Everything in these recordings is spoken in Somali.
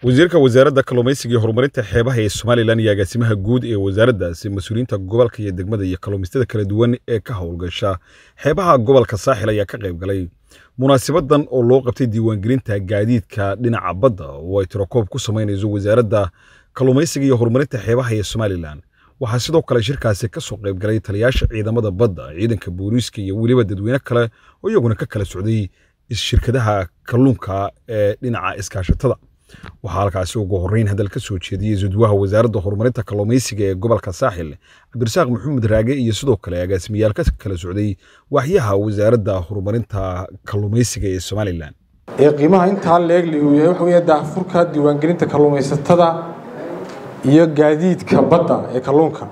wasiirka wasaaradda kalluumaysiga iyo horumarinta xeebaha ee Soomaaliland iyo agaasimaha guud ee wasaaraddaasi mas'uuliyiinta gobolka iyo degmada iyo kalluumaystada kala duwan ee ka howlgasha xeebaha gobolka saaxil ayaa ka qayb galay munaasabadan oo loo qabtay diiwaangelinta gaadiidka dhinaca badda oo ay tirakoob ku sameynayso wasaaradda kalluumaysiga iyo horumarinta xeebaha ee Soomaaliland waxaa sidoo kale shirkaasi ka soo qayb galay taliyaasha ciidamada badda ciidanka booliiska iyo waliba dadweyne kale oo iyaguna ka kala socday shirkadaha kalluunka ee dhinaca iskaashatada waxaa halkaasi ugu horeyn hadal ka soo jeediyay Sudwaha wasaaradda horumarinta kalluumaysiga ee gobolka Saaxil Cabdirasaaq Maxamed Raage iyo sidoo kale agaasimayaal ka kala socday waxyaha wasaaradda horumarinta kalluumaysiga ee Soomaaliland qiimaha inta leeg leeyahay waxa weeye daahfurka diiwaangelinta kalluumaysatada iyo gaadiidka badda ee kalluunka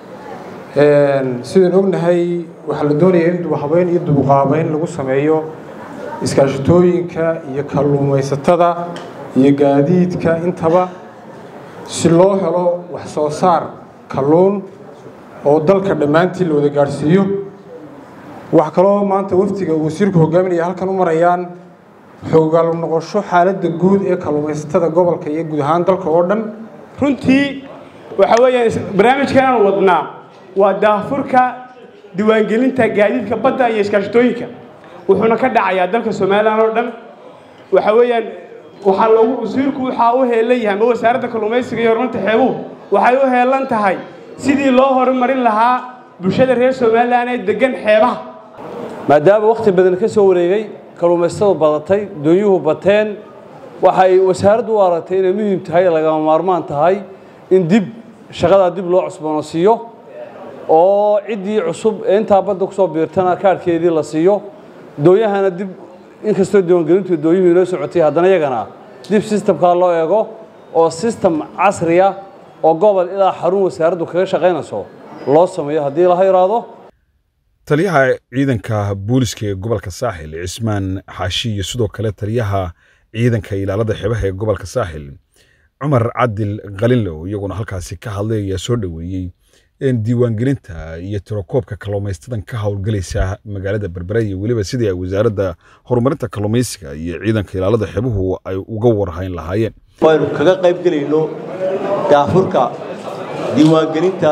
sidoo ognahay waxa la doonayaa in dubahabeyn iyo dubuqaabeyn lagu sameeyo iskaashatooyinka iyo kalluumaysatada iyo gaadiidka intaba si loo helo wax soo saar kalluun oo dalka dhamaantii la wada gaarsiiyo wax kale oo maanta waftiga wasiirku hogaaminaya halkan u marayaan xoogaal noqosho xaaladda guud ee kalluumaysatada gobolka iyo guud ahaan dalka oo dhan runtii waxa weeyaan barnaamijkan aan wadnaa waa daahfurka diiwaangelinta gaadiidka badda iyo iskaashatooyinka wuxuuna ka dhacayaa dalka Soomaaliland oo dhan waxa weeyaan waxa loogu wasiirku waxa uu heelayahay ma wasaaradda kalluumaysiga iyo horumarinta xeebuhu waxay u heelan tahay sidii loo horumarin lahaa bulshada reer Soomaaliland ee degan xeebaha maadaama waqti badan ka soo wareegay kalluumaysatadu badatay doonyuhu bateen waxay wasaaraddu u aragtay inay muhiim tahay laga maarmaan tahay in dib shaqada dib loo cusboonaysiiyo oo cidii cusub inta badda ku soo biirtana kaarkeedii la siiyo doonyahana dib inkastoo diiwaangelintu doonyuhu inoo socotay haddana iyagana dib systemka loo eego oo system casri ah oo gobol ilaa xarun wasaaraddu kaga shaqeynayso loo sameeyo haddii la yiraahdo taliyaha ciidanka booliska ee gobolka Saaxil Ismaan Xaashi iyo sidoo kale taliyaha ciidanka ilaalada xeebaha ee gobolka Saaxil Umar Cadil Qalinlo iyaguna halkaasi ka hadlaya soo dhaweeyay in diiwaangelinta iyo tirakoobka kalluumaysatada ka howlgalaysa magaalada Berbera iyo waliba sidii ay wasaaradda horumarinta kalluumaysiga iyo ciidanka ilaalada xeebuhu ay uga warhayn lahaayeen waynu kaga qayb galayno daafurka diiwaangelinta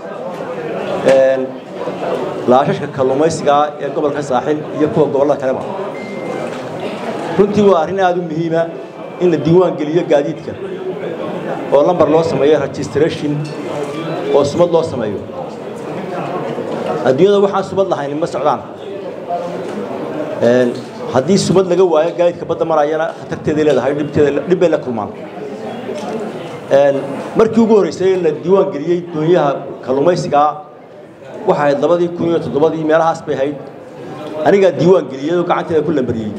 laashashka kalluumaysiga ee gobolka Saaxil iyo kuwa gobolada kale runtii waa arrin aad u muhiim ah in la diiwaangeliyo gaadiidka oo lambar loo sameeyo registration oo sumad loo sameeyo adduunyada waxaan sumad lahayn ma socdaan haddii sumad laga waayo gaadiidka badda marayana khatarteeda leedahay dhib la kulmaan markii ugu horeysay la diiwaan geliyay doonyaha kalluumaysiga waxa ay 2007 meelahaas bay hayd aniga diiwaan geliyay oo gacanteeda ku lambariyay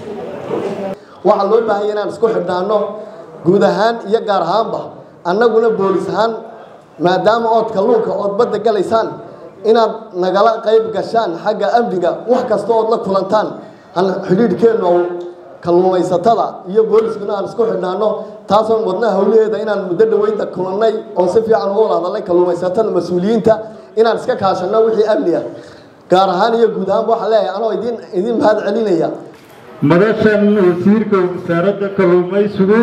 waxa loo baahan yahay inaan isku xidhnaano guud ahaan iyo gaar ahaanba annaguna boolis ahaan maadaama ood kalluunka ood badda galaysaan inaad nagala qayb gashaan xagga amniga wax kasta oo la kulantaan aan xiriirkeenu kalluumaysatada iyo booliskuna aan isku xidhnaano taasoo wadnaha hawleeda inaan muddo dhaweynta kulannay oo si fiican uga wada hadalnay kalluumaysatada mas'uuliyiinta inaan iska kaashano wixii amniga gaar ahaan iyo guud ahaan waxa leeyahay anoo idin mahad celinaya madashan wasiirka wasaaradda kalluumaysigu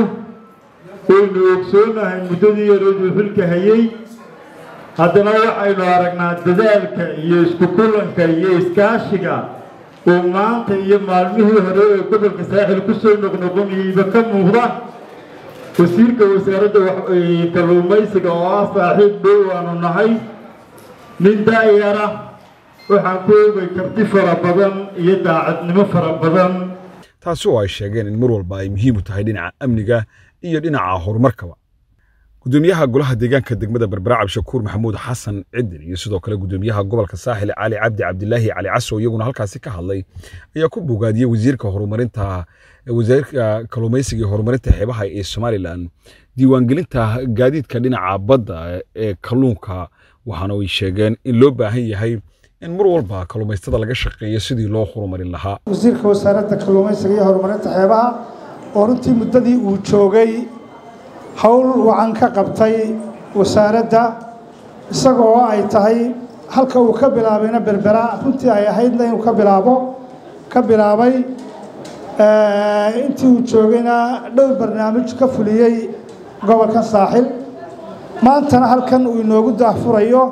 waynu ogsoonahay muddadii yareedu xilka hayay haddana waxaynu aragnaa dadaalka iyo isku kulanka iyo iskaashiga oo maanta iyo maalmihii hore ee gobolka Saaxil ku soo noqnoqonayba ka muuqda wasiirka wasaaradda kalluumaysiga oo ah saaxiib dhow aanu nahay nin daayara waxaan ku oogay karti fara badan iyo daacadnimo fara badan taasi oo ay sheegeen in mar walba ay muhiim u tahay dhinaca amniga iyo dhinaca horumarkaba gudoomiyaha golaha deegaanka degmada Berbera Cabdishakuur Maxamuud Xasan Cidin iyo sidoo kale gudoomiyaha gobolka Saaxil Cali Cabdi Cabdilaahi Cali Caso iyaguna halkaasi ka hadlay ayaa ku bogaadiyay wasiirka horumarinta wasaaradda kalluumaysiga iyo horumarinta xeebaha ee Soomaaliland diiwaangelinta gaadiidka dhinaca badda ee kalluunka waxaana ay sheegeen in loo baahan yahay in mar walba kalluumaysatada laga shaqeeyo sidii loo horumarin lahaa wasiirka wasaaradda kalluumaysiga iyo horumarinta xeebaha oo runtii muddadii uu joogay hawl wacan ka qabtay wasaaradda isagoo ay tahay halka uu ka bilaabayna Berbera runtii ay ahaydna inuu ka bilaabay intii uu joogayna dhowr barnaamij ka fuliyay gobolkan saaxil maantana halkan uu inoogu daahfurayo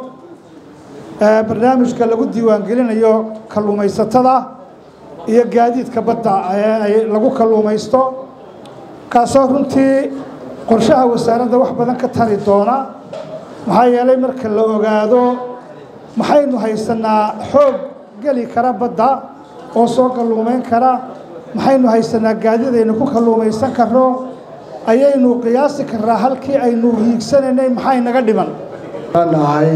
barnaamijka lagu diiwaangelinayo kalluumaysatada iyo gaadiidka badda ee lagu kalluumaysto kaasoo runtii qorshaha wasaaradda wax badan ka tari doona maxaa yeelay marka la ogaado maxaynu haysanaa xoog geli kara badda oo soo kalluumayn kara maxaynu haysanaa gaadiidaynu ku kalluumaysan karno ayaynu qiyaasi karnaa halkii aynu hiigsanaynay maxay naga dhiman nahay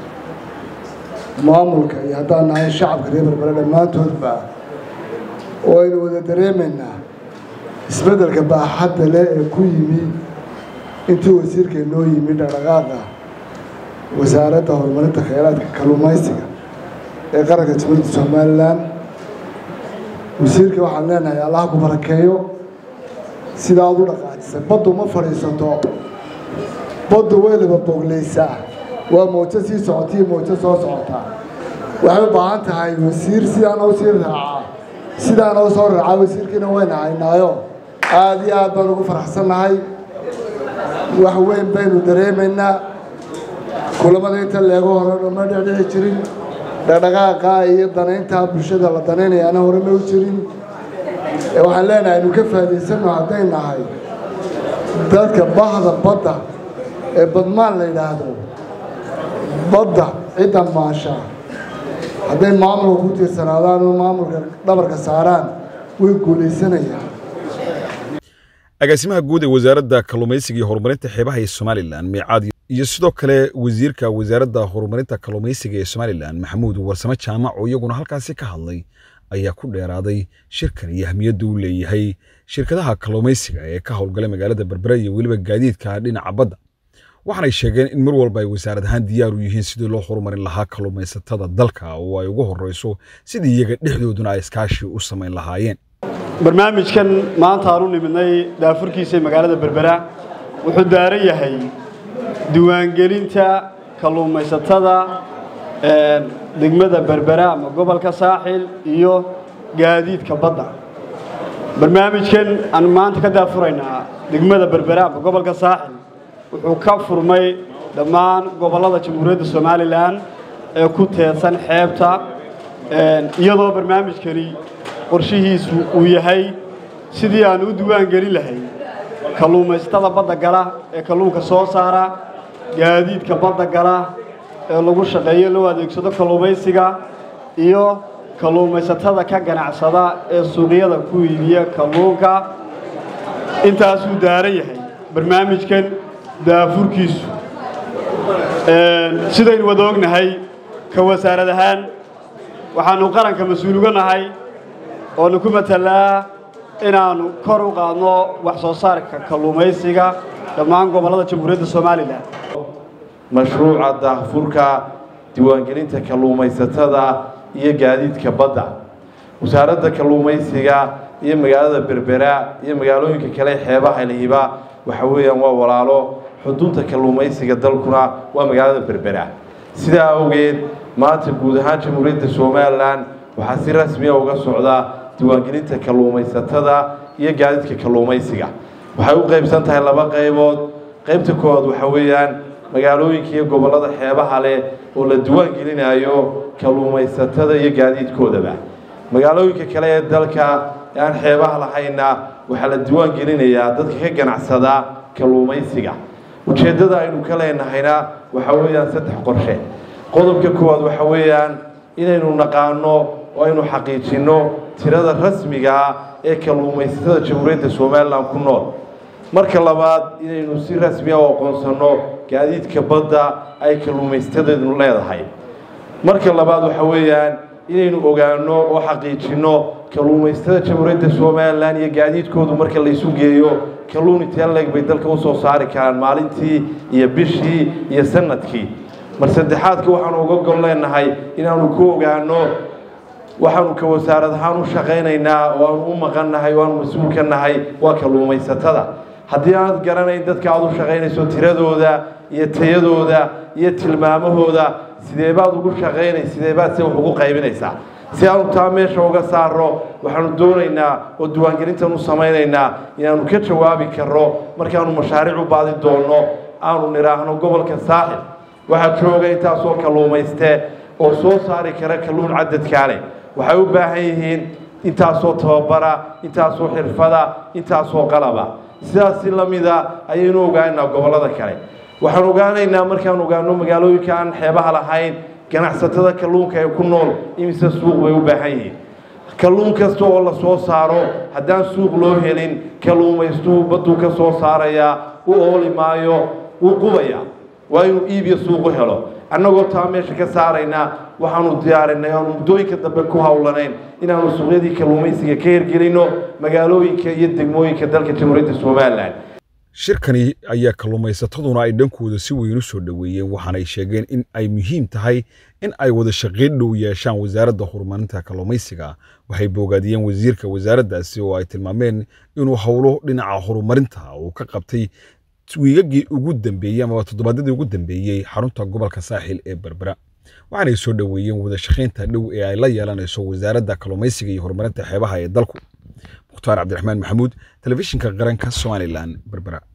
maamulka iyo haddaan nahay shacabka reer Berbera dhammaantoodba oo aynu wada dareemaynaa isbeddelka baaxadda leh ee ku yimi intii wasiirka noo yimi dhaqdhaqaaqa wasaaradda horumarinta kheyraadka kalluumaysiga ee qaranka Jamhuuriyadda Somaliland wasiirka waxaan leenahay Allah ku barakeeyo sida aad u dhaqaajisay baddu ma fadhiisato baddu weliba bogleysaa waa mooto sii socotay mooto soo socota waxay u baahan tahay wasiir sidaan oo sii raaca sidaan oo soo raaca wasiirkiina wayna haynaayo aad iyo aad baan ugu faraxsanahay wax weyn baynu dareemaynaa kulamada inta leego hore ma dhici jirin dhaqdhaqaaqa iyo danaynta bulshada la danaynayaana hore ma u jirin waxaan leenahay inuu ka faa'iidaysano hadday nahay dadka bahda badda ee badmaan la yidhaahdo badda cidda maasha hadday maamulka ku tiirsanaadaan oo maamulka dhabarka saaraan way guulaysanayaan agaasimaha guud ee wasaaradda kalluumaysiga iyo horumarinta xeebaha ee Somaliland Miicaad iyo sidoo kale wasiirka wasaaradda horumarinta kalluumaysiga ee Somaliland Maxamuud Warsame Jaamac oo iyaguna halkaasi ka hadlay ayaa ku dheeraaday shirkan iyo ahmiyadda uu leeyahay shirkadaha kalluumaysiga ee ka howlgala magaalada Berbera iyo weliba gaadiidka dhinaca badda waxaanay sheegeen in mar walba ay wasaarad ahaan diyaar u yihiin sidii loo horumarin lahaa kalluumaysatada dalka oo ay ugu horeyso sidii iyaga dhexdooduna ay iskaashi u samayn lahaayeen barnaamijkan maanta aanu nimidnay daafurkiisa magaalada Berbera wuxuu daaran yahay diiwaangelinta kalluumaysatada degmada Berbera ama gobolka saaxil iyo gaadiidka badda barnaamijkan aan maanta ka daafuraynaa degmada Berbera ama gobolka saaxil wuxuu ka furmay dhammaan gobolada Jamhuuriyadda Somaliland ee ku teedsan xeebta iyadoo barnaamijkani qorshihiisu uu yahay sidii aan u diiwaan gelin lahay kalluumaysatada badda gala ee kalluunka soo saara gaadiidka badda gala ee lagu shaqeeyo loo adeegsado kalluumaysiga iyo kalluumaysatada ka ganacsada ee suuqyada ku iibiya kalluunka intaas uu daaran yahay barnaamijkan daafurkiisu sidaynu wada ognahay ka wasaarad ahaan waxaanu qaranka mas'uul uga nahay oo ku matalaa inaanu kor u qaadno wax soo saarka kalluumaysiga dhammaan gobolada Jamhuuriyadda Somaliland mashruuca daahfurka diiwaangelinta kalluumaysatada iyo gaadiidka badda wasaaradda kalluumaysiga iyo magaalada Berbera iyo magaalooyinka kale xeebaha leeyihiba waxa weeyaan waa walaalo xudunta kalluumaysiga dalkuna waa magaalada Berbera sida awgeed maanta guud ahaan Jamhuuriyadda Somaliland waxa si rasmi ah uga socda diiwaangelinta kalluumaysatada iyo gaadiidka kalluumaysiga waxay u qaybsan tahay laba qaybood qaybta koowaad waxa weeyaan magaalooyinka iyo gobolada xeebaha leh oo la diiwaangelinayo kalluumaysatada iyo gaadiidkoodaba magaalooyinka kale ee dalka aan xeebaha lahayna waxa la diiwaangelinayaa dadka ka ganacsada kalluumaysiga ujeedada aynu ka leenahayna waxa weeyaan saddex qorshe qodobka koowaad waxa weeyaan inaynu naqaano oo aynu xaqiijino tirada rasmiga ah ee kalluumaysatada Jamhuuriyadda Somaliland ku nool marka labaad inaynu si rasmi ah u aqoonsano gaadiidka badda ay kalluumaysatada leedahay marka labaad waxa weeyaan inaynu ogaano oo xaqiijino kalluumaysatada Jamhuuriyadda Somaliland iyo gaadiidkoodu marka la isu geeyo kalluun intee leeg bay dalka u soo saari karaan maalintii iyo bishii iyo sanadkii mar saddexaadka waxaan uga gol leenahay inaanu ku ogaano waxaanu ka wasaarad ahaan u shaqaynaynaa oo aan u maqannahay oo aan mas'uul ka nahay waa kalluumaysatada haddii aad garanayn dadka aad u shaqaynayso tiradooda iyo tayadooda iyo tilmaamahooda sidee baad ugu shaqaynaysaa sidee baad si wax ugu qaybinaysaa si aanu taa meesha uga saaro waxaanu doonaynaa oo diiwaangelintan u samaynaynaa inaanu ka jawaabi karno markaanu mashaariic u baadi doonno aanu nidhaahno gobolka saaxil waxaa jooga intaasoo kalluumayste oo soo saari kara kalluun cadadkaale waxay u baahan yihiin intaasoo tababara intaasoo xirfada intaasoo qalaba sidaas si la mida ayaynu ogaanaynaa gobollada kale waxaan ogaanaynaa markaan ogaano magaalooyinka aan xeebaha lahayn ganacsatada kalluunka ee ku nool imise suuq bay u baahan yihiin kalluun kasta oo la soo saaro haddaan suuq loo helin kalluumaystuu badduu ka soo saarayaa u ooli maayo wuu qubayaa waa inuu iibiyo suuq u helo annagoo taa meesha ka saaraynaa waxaanu diyaarinay aanu muddooyinka dambe ku hawlanayn inaanu suuqyadii kalluumaysiga ka hirgelinno magaalooyinka iyo degmooyinka dalka jamhuuriyadda somalilan shirkani ayaa kalluumaysataduna ay dhankooda si weyn u soo dhaweeyeen waxaana ay sheegeen in ay muhiim tahay in ay wada shaqayn dhow yeeshaan wasaaradda horumarinta kalluumaysiga waxay boogaadiyeen wasiirka wasaaraddaasi oo ay tilmaameen inuu howlo dhinaca horumarinta uu ka qabtay wiigagii ugu dambeeyey ama toddobaadyadii ugu dambeeyey xarunta gobolka saaxil ee berbera waxaanay soo dhaweeyeen wada shaqaynta dhow ee ay la yeelanayso wasaaradda kalluumaysiga iyo horumarinta xeebaha ee dalku mukhtaar cabdiraxmaan maxamuud telefishinka qaranka somalilan berbera